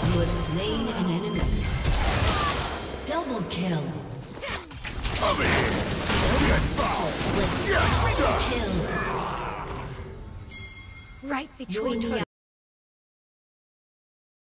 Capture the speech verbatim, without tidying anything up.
You have slain an enemy. Double kill. Triple kill. Right between the